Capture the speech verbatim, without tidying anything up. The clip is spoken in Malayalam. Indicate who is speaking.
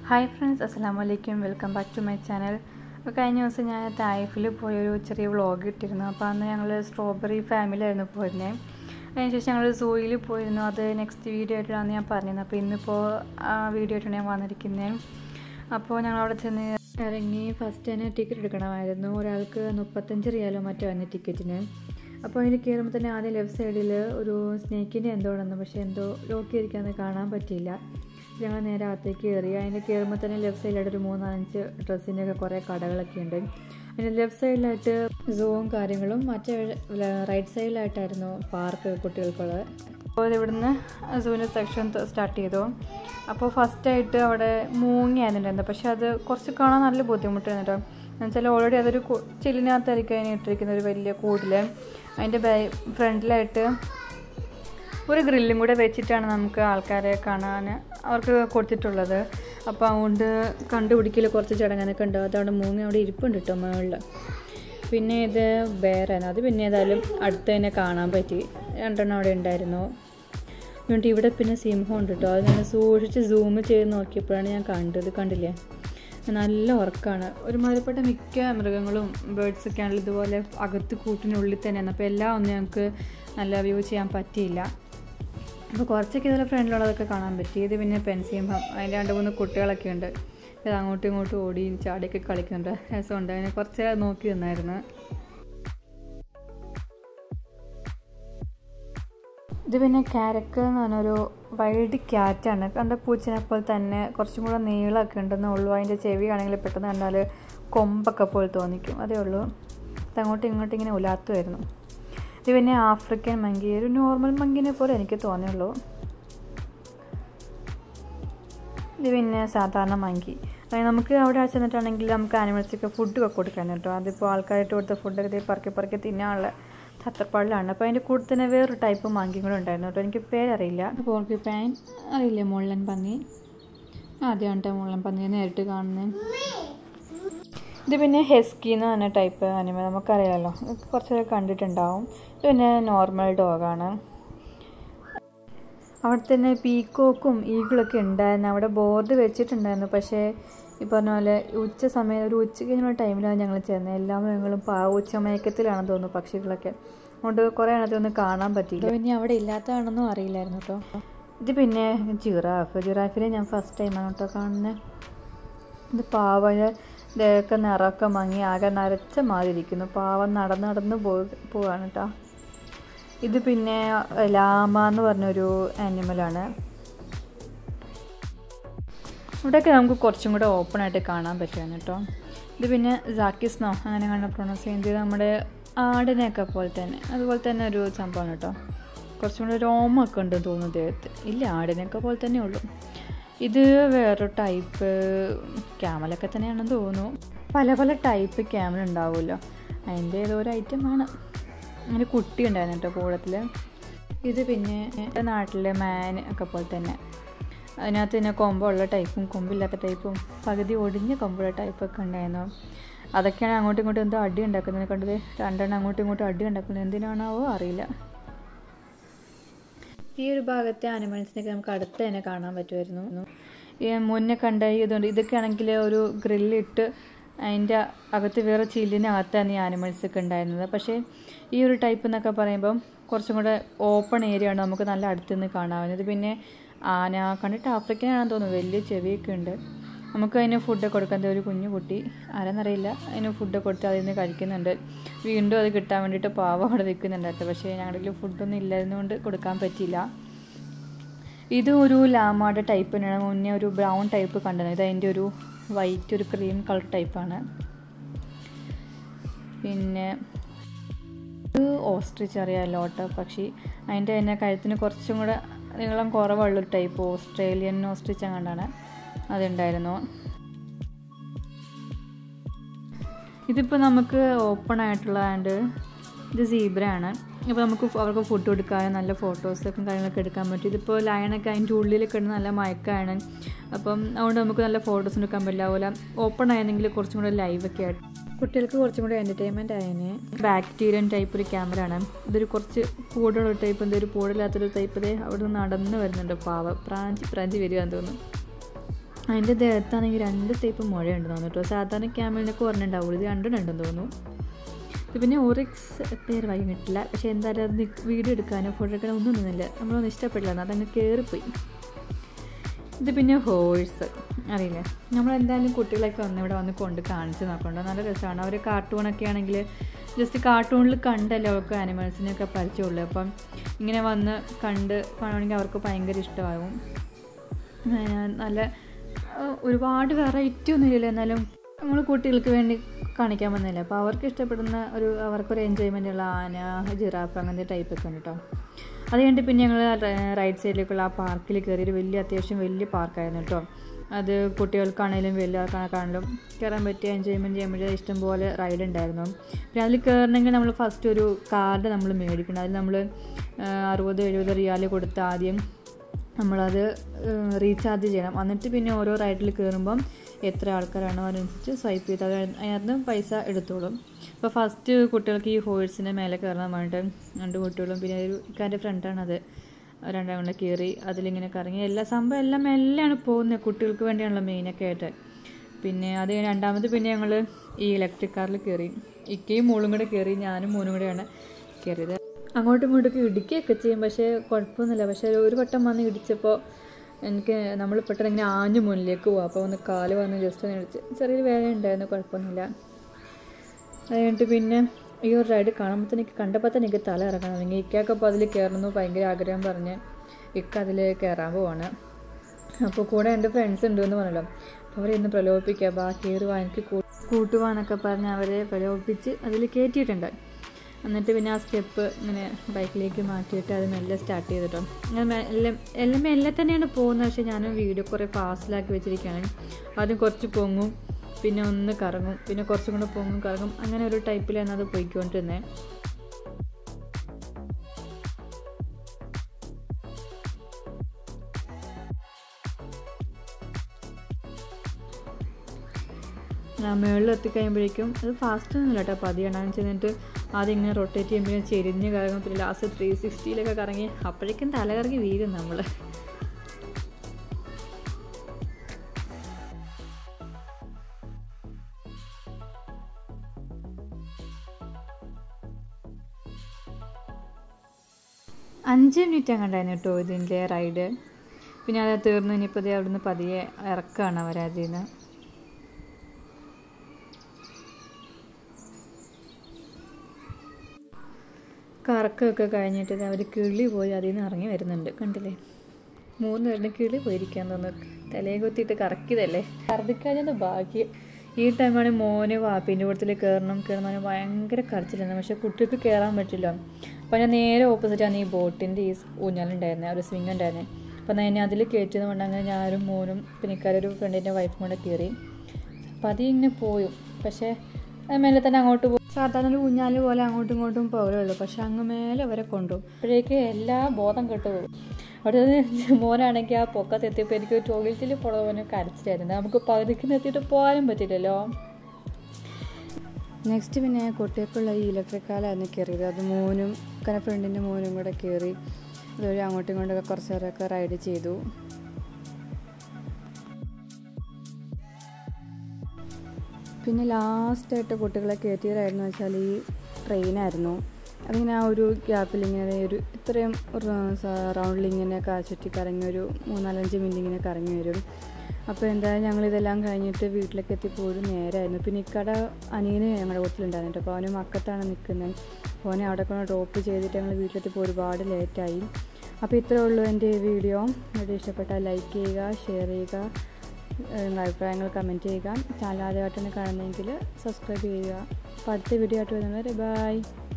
Speaker 1: Hi friends, assalamu alaikum. Welcome back to my channel. കഴിഞ്ഞ ദിവസം ഞാൻ തായിഫിൽ പോയൊരു ചെറിയ വ്ളോഗ് ഇട്ടിരുന്നു. അപ്പോൾ അന്ന് ഞങ്ങൾ സ്ട്രോബെറി ഫാമിലി ആയിരുന്നു പോയിരുന്നത്. അതിനുശേഷം ഞങ്ങൾ സൂയിൽ പോയിരുന്നു. അത് നെക്സ്റ്റ് വീഡിയോ ആയിട്ടാണ് ഞാൻ പറഞ്ഞത്. അപ്പോൾ ഇന്നിപ്പോൾ ആ വീഡിയോ ആയിട്ടാണ് ഞാൻ വന്നിരിക്കുന്നത്. അപ്പോൾ ഞങ്ങൾ അവിടെ ചെന്ന് ഇറങ്ങി ഫസ്റ്റ് തന്നെ ടിക്കറ്റ് എടുക്കണമായിരുന്നു. ഒരാൾക്ക് മുപ്പത്തഞ്ച് റിയാലോ മറ്റോ ആയിരുന്നു ടിക്കറ്റിന്. അപ്പോൾ അതിൽ കയറുമ്പോൾ തന്നെ ആദ്യം ലെഫ്റ്റ് സൈഡിൽ ഒരു സ്നേക്കിൻ്റെ എന്തോ ഉണ്ടെന്ന്, പക്ഷേ എന്തോ ലോക്ക് ചെയ്തിരിക്കാന്ന് കാണാൻ പറ്റിയില്ല. ഞങ്ങൾ നേരെ അകത്തേക്ക് കയറി. അതിൻ്റെ കയറുമ്പോൾ തന്നെ ലെഫ്റ്റ് സൈഡിലായിട്ട് ഒരു മൂന്നാലഞ്ച് ഡ്രസ്സിൻ്റെ ഒക്കെ കുറേ കടകളൊക്കെ ഉണ്ട്. അതിൻ്റെ ലെഫ്റ്റ് സൈഡിലായിട്ട് സൂവും കാര്യങ്ങളും, മറ്റേ റൈറ്റ് സൈഡിലായിട്ടായിരുന്നു പാർക്ക് കുട്ടികൾക്കുള്ളത്. അപ്പോൾ ഇവിടുന്ന് സൂവിൻ്റെ സെക്ഷൻ സ്റ്റാർട്ട് ചെയ്തു. അപ്പോൾ ഫസ്റ്റായിട്ട് അവിടെ മൂങ്ങയായിരുന്നുണ്ടായിരുന്നു. പക്ഷേ അത് കുറച്ച് കാണാൻ നല്ല ബുദ്ധിമുട്ടായിരുന്നു കേട്ടോ. എന്നുവെച്ചാൽ ഓൾറെഡി അതൊരു ചില്ലിനകത്തായിരിക്കും അതിന് ഇട്ടിരിക്കുന്ന ഒരു വലിയ കൂടിൽ. അതിൻ്റെ ബൈ ഫ്രണ്ടിലായിട്ട് ഒരു ഗ്രില്ലും കൂടെ വെച്ചിട്ടാണ് നമുക്ക് ആൾക്കാരെ കാണാൻ അവർക്ക് കൊടുത്തിട്ടുള്ളത്. അപ്പോൾ അതുകൊണ്ട് കണ്ടുപിടിക്കൽ കുറച്ച് ചടങ്ങനൊക്കെ ഉണ്ടാവും. അതവിടെ മൂങ്ങ അവിടെ ഇരിപ്പുണ്ട് കേട്ടോ മുകളിൽ. പിന്നെ ഇത് ബേറാണ്. അത് പിന്നെ ഏതായാലും അടുത്ത് തന്നെ കാണാൻ പറ്റി. രണ്ടെണ്ണം അവിടെ ഉണ്ടായിരുന്നു. എന്നിട്ട് ഇവിടെ പിന്നെ സിംഹം ഉണ്ട് കേട്ടോ. അത് ഞാൻ സൂക്ഷിച്ച് സൂം ചെയ്ത് നോക്കിയപ്പോഴാണ് ഞാൻ കണ്ടത്. കണ്ടില്ലേ, നല്ല ഉറക്കമാണ്. ഒരുമാതിരിപ്പെട്ട മിക്ക മൃഗങ്ങളും ബേർഡ്സൊക്കെ ആണെങ്കിലും ഇതുപോലെ അകത്ത് കൂട്ടിനുള്ളിൽ തന്നെയാണ്. അപ്പോൾ എല്ലാം ഒന്നും ഞങ്ങൾക്ക് നല്ല വ്യൂ ചെയ്യാൻ പറ്റിയില്ല. അപ്പോൾ കുറച്ചൊക്കെ ഇതുപോലെ ഫ്രണ്ടിലുള്ളതൊക്കെ കാണാൻ പറ്റി. ഇത് പിന്നെ പെൻസിംഹം, അതിൻ്റെ രണ്ട് മൂന്ന് കുട്ടികളൊക്കെ ഉണ്ട്. ഇത് അങ്ങോട്ടും ഇങ്ങോട്ടും ഓടിയും ചാടിയൊക്കെ കളിക്കുന്നുണ്ട്. രസമുണ്ട്. അതിനെ കുറച്ച് നോക്കി നിന്നായിരുന്നു. ഇത് പിന്നെ കാരക്ക് എന്ന് പറഞ്ഞൊരു വൈൽഡ് ക്യാറ്റാണ്. കണ്ട പൂച്ചനെപ്പോൾ തന്നെ കുറച്ചും കൂടെ നീളമൊക്കെ ഉണ്ടെന്നേ ഉള്ളൂ. അതിൻ്റെ ചെവിയാണെങ്കിൽ പെട്ടെന്ന് കണ്ടാൽ കൊമ്പൊക്കെ പോലെ തോന്നിക്കും, അതേ ഉള്ളൂ. ഇത് അങ്ങോട്ടും ഇങ്ങോട്ടും ഇങ്ങനെ ഉലാത്തുമായിരുന്നു. ഇത് പിന്നെ ആഫ്രിക്കൻ മങ്കി, ഒരു നോർമൽ മങ്കിനെ പോലെ എനിക്ക് തോന്നിയുള്ളൂ. ഇത് പിന്നെ സാധാരണ മങ്കി. അതായത് നമുക്ക് അവിടെ ചെന്നിട്ടാണെങ്കിൽ നമുക്ക് ആനിമൽസൊക്കെ ഫുഡൊക്കെ കൊടുക്കാൻ കേട്ടോ. അതിപ്പോൾ ആൾക്കാരായിട്ട് കൊടുത്ത ഫുഡൊക്കെ പറക്കി പറക്കി തിന്നാനുള്ള തത്തപ്പാടിലാണ്. അപ്പോൾ അതിൻ്റെ കൂടെ തന്നെ വേറൊരു ടൈപ്പ് മങ്കിയും കൂടെ ഉണ്ടായിരുന്നു കേട്ടോ. എനിക്ക് പേരറിയില്ല. പോർക്യുപൈൻ അറിയില്ലേ, മുള്ളൻ പന്നി. ആദ്യമാണ് കേട്ടോ മുള്ളൻ പന്നി നേരിട്ട് കാണുന്നത്. ഇത് പിന്നെ ഹെസ്കി എന്ന് പറഞ്ഞ ടൈപ്പ് അനിമൽ, നമുക്കറിയാമല്ലോ, കുറച്ചൊക്കെ കണ്ടിട്ടുണ്ടാവും. ഇത് പിന്നെ നോർമൽ ഡോഗാണ്. അവിടെ തന്നെ പീക്കോക്കും ഈഗിളൊക്കെ ഉണ്ടായിരുന്നു. അവിടെ ബോർഡ് വെച്ചിട്ടുണ്ടായിരുന്നു. പക്ഷേ ഈ പറഞ്ഞ പോലെ ഉച്ച സമയം ഒരു ഉച്ചയ്ക്ക് കഴിഞ്ഞ ടൈമിലാണ് ഞങ്ങൾ ചേർന്നത്. എല്ലാ മൃഗങ്ങളും പാ ഉച്ചമയക്കത്തിലാണെന്ന് തോന്നുന്നു പക്ഷികളൊക്കെ. അതുകൊണ്ട് കുറേ എണ്ണത്തൊന്നും കാണാൻ പറ്റിയില്ല. പിന്നെ അവിടെ ഇല്ലാത്തതാണെന്നും അറിയില്ലായിരുന്നു കേട്ടോ. ഇത് പിന്നെ ജിറാഫ്. ജിറാഫിനെ ഞാൻ ഫസ്റ്റ് ടൈമാണ് കേട്ടോ കാണുന്നത്. ഇത് പാവ ഇതൊക്കെ നിറമൊക്കെ മങ്ങി ആകെ നരച്ച മാതിരി ഇരിക്കുന്നു. പാവം നടന്ന് നടന്ന് പോയി പോവാണ് കേട്ടോ. ഇത് പിന്നെ ലാമ എന്ന് പറഞ്ഞൊരു ആനിമലാണ്. ഇവിടെയൊക്കെ നമുക്ക് കുറച്ചും കൂടെ ഓപ്പൺ ആയിട്ട് കാണാൻ പറ്റുകയാണ് കേട്ടോ. ഇത് പിന്നെ സാക്കിസ്നോ അങ്ങനെ കണ്ട പ്രൊണൗൺസ് ചെയ്യുന്നത്. നമ്മുടെ ആടിനെയൊക്കെ പോലെ തന്നെ അതുപോലെ തന്നെ ഒരു സംഭവമാണ് കേട്ടോ. കുറച്ചും കൂടെ രോമൊക്കെ ഉണ്ടെന്ന് തോന്നുന്നു ദേഹത്ത്. ഇല്ല, ആടിനെയൊക്കെ പോലെ തന്നെ ഉള്ളൂ. ഇത് വേറൊരു ടൈപ്പ് ക്യാമലൊക്കെ തന്നെയാണെന്ന് തോന്നുന്നു. പല പല ടൈപ്പ് ക്യാമൽ ഉണ്ടാവുമല്ലോ, അതിൻ്റെ ഏതോ ഒരു ഐറ്റമാണ്. അങ്ങനെ കുട്ടി ഉണ്ടായിരുന്നു കേട്ടോ കൂടത്തിൽ. ഇത് പിന്നെ നാട്ടിലെ മാൻ ഒക്കെ പോലെ തന്നെ. അതിനകത്ത് പിന്നെ കൊമ്പുള്ള ടൈപ്പും കൊമ്പില്ലാത്ത ടൈപ്പും പകുതി ഒടിഞ്ഞ കൊമ്പുള്ള ടൈപ്പൊക്കെ ഉണ്ടായിരുന്നു. അതൊക്കെയാണ് അങ്ങോട്ടും ഇങ്ങോട്ടും എന്തോ അടി ഉണ്ടാക്കുന്നത് കണ്ടത്. രണ്ടെണ്ണം അങ്ങോട്ടും ഇങ്ങോട്ടും അടി ഉണ്ടാക്കുന്നത് എന്തിനാണാവോ അറിയില്ല. ഈ ഒരു ഭാഗത്തെ ആനിമൽസിനൊക്കെ നമുക്ക് അടുത്ത് തന്നെ കാണാൻ പറ്റുമായിരുന്നു. ഈ മുന്നേ കണ്ട ഇതുകൊണ്ട് ഇതൊക്കെ ആണെങ്കിൽ ഒരു ഗ്രില്ലിട്ട് അതിൻ്റെ അകത്ത് വേറെ ചില്ലിനകത്താണ് ഈ ആനിമൽസൊക്കെ ഉണ്ടായിരുന്നത്. പക്ഷേ ഈ ഒരു ടൈപ്പ് എന്നൊക്കെ പറയുമ്പം കുറച്ചും കൂടെ ഓപ്പൺ ഏരിയ ആണ്, നമുക്ക് നല്ല അടുത്ത് നിന്ന് കാണാവുന്നത്. പിന്നെ ആന കണ്ടിട്ട് ആഫ്രിക്കനാണെന്ന് തോന്നുന്നു, വലിയ ചെവിയൊക്കെ ഉണ്ട്. നമുക്ക് അതിന് ഫുഡ് കൊടുക്കാൻ ഒരു കുഞ്ഞു കുട്ടി, ആരെന്നറിയില്ല, അതിന് ഫുഡ് കൊടുത്ത് അതിൽ നിന്ന് കഴിക്കുന്നുണ്ട്. വീണ്ടും അത് കിട്ടാൻ വേണ്ടിയിട്ട് പാവം അവിടെ നിൽക്കുന്നുണ്ടായിരുന്നു. പക്ഷേ ഞങ്ങളുടെ ഫുഡൊന്നും ഇല്ലായിരുന്നുകൊണ്ട് കൊടുക്കാൻ പറ്റിയില്ല. ഇത് ഒരു ലാമയുടെ ടൈപ്പ് തന്നെയാണ്. മുന്നേ ഒരു ബ്രൗൺ ടൈപ്പ് കണ്ടത്. ഇത് അതിൻ്റെ ഒരു വൈറ്റ് ഒരു ക്രീം കളർ ടൈപ്പാണ്. പിന്നെ ഇത് ഓസ്ട്രിച്ച് അറിയാമല്ലോ, ഓട്ട പക്ഷി. അതിൻ്റെ തന്നെ കഴുത്തിന് കുറച്ചും കൂടെ നീളം കുറവുള്ളൊരു ടൈപ്പ് ഓസ്ട്രേലിയൻ ഓസ്ട്രിച്ച് അങ്ങാണ്ടാണ് അതുണ്ടായിരുന്നു. ഇതിപ്പോൾ നമുക്ക് ഓപ്പൺ ആയിട്ടുള്ളതാണ്ട്. ഇത് സീബ്രയാണ്. അപ്പോൾ നമുക്ക് അവർക്ക് ഫുഡ് കൊടുക്കാനും നല്ല ഫോട്ടോസൊക്കെ കാര്യങ്ങളൊക്കെ എടുക്കാൻ പറ്റും. ഇതിപ്പോൾ ലയണൊക്കെ അതിൻ്റെ ഉള്ളിലൊക്കെ ഇടുന്ന നല്ല മയക്കാണ്. അപ്പം അതുകൊണ്ട് നമുക്ക് നല്ല ഫോട്ടോസ് എടുക്കാൻ പറ്റില്ല. അതുപോലെ ഓപ്പൺ ആയിരുന്നെങ്കിൽ കുറച്ചും കൂടെ ലൈവൊക്കെ ആയിട്ട് കുട്ടികൾക്ക് കുറച്ചും കൂടെ എൻ്റർടൈൻമെൻറ്റ് ആയതിന്. ബാക്ടീരിയൻ ടൈപ്പ് ഒരു ക്യാമറ ആണ്. ഇതൊരു കുറച്ച് കൂടുതലുള്ള ടൈപ്പ്, എന്തൊരു കൂടുതലാത്തൊരു ടൈപ്പ്. അവിടെ നിന്ന് നടന്ന് വരുന്നുണ്ട് പാവ. പ്രാഞ്ചി പ്രാഞ്ചി വരികയെന്ന് തോന്നുന്നു. അതിൻ്റെ ദേഹത്താണെങ്കിൽ രണ്ട് ടൈപ്പ് മുഴയുണ്ട് തോന്നുന്നു കേട്ടോ. സാധാരണ ക്യാമലിനൊക്കെ പറഞ്ഞിട്ടുണ്ടാവുള്ളൂ, ഇത് രണ്ടെണ്ണുണ്ടെന്ന് തോന്നുന്നു. ഇത് പിന്നെ ഓറിക്സ് പേര് വാങ്ങിയിട്ടില്ല, പക്ഷേ എന്തായാലും അത് വീഡിയോ എടുക്കാനോ ഫോട്ടോ എടുക്കാനോ ഒന്നും നിന്നില്ല, നമ്മളൊന്നും ഇഷ്ടപ്പെട്ടില്ല, അതങ്ങ് കയറിപ്പോയി. ഇത് പിന്നെ ഹോഴ്സ് അറിയില്ലേ, നമ്മളെന്തായാലും കുട്ടികളൊക്കെ വന്ന് ഇവിടെ വന്ന് കൊണ്ട് കാണിച്ച് നോക്കണ്ടോ, നല്ല രസമാണ്. അവർ കാർട്ടൂണൊക്കെ ആണെങ്കിൽ ജസ്റ്റ് കാർട്ടൂണിൽ കണ്ടല്ലേ അവർക്ക് ആനിമൽസിനെയൊക്കെ പരിചയമുള്ളൂ. അപ്പം ഇങ്ങനെ വന്ന് കണ്ട് കാണുകയാണെങ്കിൽ അവർക്ക് ഭയങ്കര ഇഷ്ടമാകും. നല്ല ഒരുപാട് വെറൈറ്റി ഒന്നും ഇല്ലല്ലോ, എന്നാലും നമ്മൾ കുട്ടികൾക്ക് വേണ്ടി കാണിക്കാൻ വന്നില്ല. അപ്പോൾ അവർക്ക് ഇഷ്ടപ്പെടുന്ന ഒരു അവർക്കൊരു എൻജോയ്മെൻ്റ് ഉള്ള ആന, ജിറാഫ് അങ്ങനത്തെ ടൈപ്പൊക്കെ ഉണ്ട് കേട്ടോ. അത് കഴിഞ്ഞിട്ട് പിന്നെ ഞങ്ങൾ റൈറ്റ് സൈഡിലേക്കുള്ള ആ പാർക്കിൽ കയറി. ഒരു വലിയ അത്യാവശ്യം വലിയ പാർക്കായിരുന്നു കേട്ടോ. അത് കുട്ടികൾക്കാണെങ്കിലും വലിയ ആൾക്കാണെങ്കിലും കയറാൻ പറ്റിയ എൻജോയ്മെൻറ്റ് ചെയ്യാൻ പറ്റിയ ഇഷ്ടംപോലെ റൈഡ് ഉണ്ടായിരുന്നു. പിന്നെ അതിൽ കയറണമെങ്കിൽ നമ്മൾ ഫസ്റ്റ് ഒരു കാർഡ് നമ്മൾ മേടിക്കണം. അതിൽ നമ്മൾ അറുപത് എഴുപത് റിയാൽ കൊടുത്ത് ആദ്യം നമ്മളത് റീചാർജ് ചെയ്യണം. എന്നിട്ട് പിന്നെ ഓരോ റൈഡിൽ കയറുമ്പം എത്ര ആൾക്കാരാണോ അതിനനുസരിച്ച് സ്വൈപ്പ് ചെയ്ത് അത് അതിനകത്ത് പൈസ എടുത്തോളും. അപ്പോൾ ഫസ്റ്റ് കുട്ടികൾക്ക് ഈ ഹോഴ്സിൻ്റെ മേലെ കയറാൻ വേണ്ടിയിട്ട് രണ്ട് കുട്ടികളും പിന്നെ ഒരു ഇക്കാൻ്റെ ഫ്രണ്ടാണത് രണ്ടാം കൊണ്ട് കയറി അതിലിങ്ങനെ കറങ്ങി. എല്ലാ സംഭവം എല്ലാം മെല്ലെയാണ് പോകുന്നത്, കുട്ടികൾക്ക് വേണ്ടിയാണല്ലോ മെയിനൊക്കെ ആയിട്ട്. പിന്നെ അത് രണ്ടാമത് പിന്നെ ഞങ്ങൾ ഈ ഇലക്ട്രിക് കാറിൽ കയറി. ഇക്കയും മോളും കൂടെ കയറി, ഞാനും മോനും കൂടെയാണ് കയറിയത്. അങ്ങോട്ടും ഇങ്ങോട്ടൊക്കെ ഇടിക്കുകയൊക്കെ ചെയ്യും, പക്ഷേ കുഴപ്പമൊന്നുമില്ല. പക്ഷേ ഒരു വട്ടം വന്ന് ഇടിച്ചപ്പോൾ എനിക്ക് നമ്മൾ പെട്ടെന്ന് ഇങ്ങനെ ആഞ്ഞു മുന്നിലേക്ക് പോകും. അപ്പോൾ ഒന്ന് കാല് വന്ന് ജസ്റ്റ് ഒന്ന് ഇടിച്ച് ചെറിയൊരു വേദന ഉണ്ടായിരുന്നു, കുഴപ്പമൊന്നുമില്ല. അത് കഴിഞ്ഞിട്ട് പിന്നെ ഈ ഒരു റൈഡ് കാണുമ്പോൾ തന്നെ എനിക്ക് കണ്ടപ്പോൾ തന്നെ എനിക്ക് തല ഇറക്കണം. അല്ലെങ്കിൽ ഇക്കയൊക്കെ അപ്പോൾ അതിൽ കയറണമെന്ന് ഭയങ്കര ആഗ്രഹം പറഞ്ഞ് ഇക്ക അതിൽ കയറാൻ പോവാണ്. അപ്പോൾ കൂടെ എൻ്റെ ഫ്രണ്ട്സ് ഉണ്ടെന്ന് പറഞ്ഞല്ലോ, അപ്പോൾ അവരെ ഇന്ന് പ്രലോഭിപ്പിക്കുക, ബാ കയറുവാ എനിക്ക് കൂട്ടുവാന്നൊക്കെ പറഞ്ഞ് അവരെ പ്രലോഭിപ്പിച്ച് അതിൽ കയറ്റിയിട്ടുണ്ട്. എന്നിട്ട് പിന്നെ ആ സ്റ്റെപ്പ് ഇങ്ങനെ ബൈക്കിലേക്ക് മാറ്റിയിട്ട് അത് മെല്ലെ സ്റ്റാർട്ട് ചെയ്തിട്ടോ. അങ്ങനെ എല്ലാം എല്ലാം മെല്ലെ തന്നെയാണ് പോകുന്നത്. പക്ഷേ ഞാനും വീഡിയോ കുറേ ഫാസ്റ്റിലാക്കി വെച്ചിരിക്കുകയാണ്. ആദ്യം കുറച്ച് പൊങ്ങും, പിന്നെ ഒന്ന് കറങ്ങും, പിന്നെ കുറച്ചും കൂടെ പൊങ്ങും കറങ്ങും, അങ്ങനെ ഒരു ടൈപ്പിലാണ് അത് പോയിക്കൊണ്ടിരുന്നത്. മുകളിൽ എത്തിക്കഴിയുമ്പോഴേക്കും അത് ഫാസ്റ്റ് ഒന്നുമില്ല കേട്ടോ, പതിയെണ്ണാൻ ചെന്നിട്ട് ആദ്യം ഇങ്ങനെ റൊട്ടേറ്റ് ചെയ്യുമ്പോൾ ചെരിഞ്ഞ് കറങ്ങും, പിന്നെ ലാസ്റ്റ് ത്രീ സിക്സ്റ്റിയിലൊക്കെ കറങ്ങി അപ്പോഴേക്കും തലകറങ്ങി വീഴും നമ്മൾ. അഞ്ച് മിനിറ്റ് അങ്ങോട്ടായിരുന്നു കേട്ടോ ഇതിൻ്റെ റൈഡ്. പിന്നെ അത് തീർന്നു. ഇനിയിപ്പോൾ ഇത് അവിടുന്ന് പതിയെ ഇറക്കുകയാണ് അവരതിൽ നിന്ന്. കറക്കമൊക്കെ കഴിഞ്ഞിട്ട് അവർ കിളി പോയി അതിൽ നിന്ന് ഇറങ്ങി വരുന്നുണ്ട്, കണ്ടില്ലേ? മൂന്ന് പേരുടെ കിളി പോയിരിക്കാൻ തോന്നുന്നു, തലയെ കുത്തിയിട്ട് കറക്കിയതല്ലേ. ഛർദിക്കാഞ്ഞത് ഭാഗ്യം. ഈ ടൈമാണ് മോന് വാപ്പീൻ്റെ കൂട്ടത്തിൽ കയറണം കയറണം ഭയങ്കര കരച്ചിലായിരുന്നു. പക്ഷേ കുട്ടികൾക്ക് കയറാൻ പറ്റില്ല. അപ്പോൾ ഞാൻ നേരെ ഓപ്പോസിറ്റാണ് ഈ ബോട്ടിൻ്റെ ഈ ഊഞ്ഞാലുണ്ടായിരുന്നത്, ഒരു സ്വിങ് ഉണ്ടായിരുന്നത്. അപ്പോൾ ഞാൻ അതിൽ കയറ്റുന്നത് കൊണ്ട് അങ്ങനെ ഞാനും മോനും പിന്നെ ഇക്കാരൊരു ഫ്രണ്ടിൻ്റെ വൈഫും കൂടെ കയറി. അപ്പോൾ അതിൽ ഇങ്ങനെ പോയും, പക്ഷേ മേലെ തന്നെ അങ്ങോട്ട് പോകും. സാധാരണ ഒരു ഊഞ്ഞാല് പോലെ അങ്ങോട്ടും ഇങ്ങോട്ടും പോലുള്ളൂ, പക്ഷെ അങ്ങ് മേലെ വരെ കൊണ്ടുപോകും. അപ്പോഴേക്ക് എല്ലാ ബോധം കെട്ടു പോകും. അവിടെ മോനാണെങ്കിൽ ആ പൊക്കത്ത് എത്തിയപ്പോൾ എനിക്ക് ടോയ്ലറ്റിൽ പോകണമെന്ന് കരച്ചിലായിരുന്നു. നമുക്ക് പകുതിക്ക് നിർത്തിയിട്ട് പോകാനും പറ്റില്ലല്ലോ. നെക്സ്റ്റ് പിന്നെ കുട്ടികൾക്കുള്ള ഈ ഇലക്ട്രിക് കാലായിരുന്നു കയറിയത്. അത് മോനും കന ഫ്രണ്ടിൻ്റെ മോനും കൂടെ കയറി അതുവഴി അങ്ങോട്ടും ഇങ്ങോട്ടൊക്കെ കുറച്ച് നേരമൊക്കെ റൈഡ് ചെയ്തു. പിന്നെ ലാസ്റ്റായിട്ട് കുട്ടികളെ കയറ്റിയതായിരുന്നു വെച്ചാൽ ഈ ട്രെയിനായിരുന്നു. അതിങ്ങനെ ആ ഒരു ഗ്യാപ്പിൽ ഇങ്ങനെ ഒരു ഇത്രയും റൗണ്ടിൽ ഇങ്ങനെ ചുറ്റി കറങ്ങി ഒരു മൂന്നാലഞ്ച് മിനിറ്റ് ഇങ്ങനെ കറങ്ങി വരും. അപ്പോൾ എന്തായാലും ഞങ്ങളിതെല്ലാം കഴിഞ്ഞിട്ട് വീട്ടിലേക്ക് എത്തിപ്പോഴും നേരമായിരുന്നു. പിന്നെ ഇക്കട അനിയന് ഞങ്ങളുടെ വീട്ടിലുണ്ടായിരുന്നു. അപ്പോൾ അവന് മക്കത്താണ് നിൽക്കുന്നത്. അവനെ അവിടെ കൊണ്ട് ഡ്രോപ്പ് ചെയ്തിട്ട് ഞങ്ങൾ വീട്ടിലെത്തിപ്പോൾ ഒരുപാട് ലേറ്റായി. അപ്പോൾ ഇത്രയേ ഉള്ളൂ എൻ്റെ വീഡിയോ. വീഡിയോ ഇഷ്ടപ്പെട്ടാൽ ലൈക്ക് ചെയ്യുക, ഷെയർ ചെയ്യുക, നിങ്ങളുടെ അഭിപ്രായങ്ങൾ കമൻറ്റ് ചെയ്യുക. ചാനൽ ആദ്യമായിട്ടാണ് കാണുന്നതെങ്കിൽ സബ്സ്ക്രൈബ് ചെയ്യുക. അപ്പോൾ അടുത്ത വീഡിയോ ആയിട്ട് വരുന്നത് ബൈ.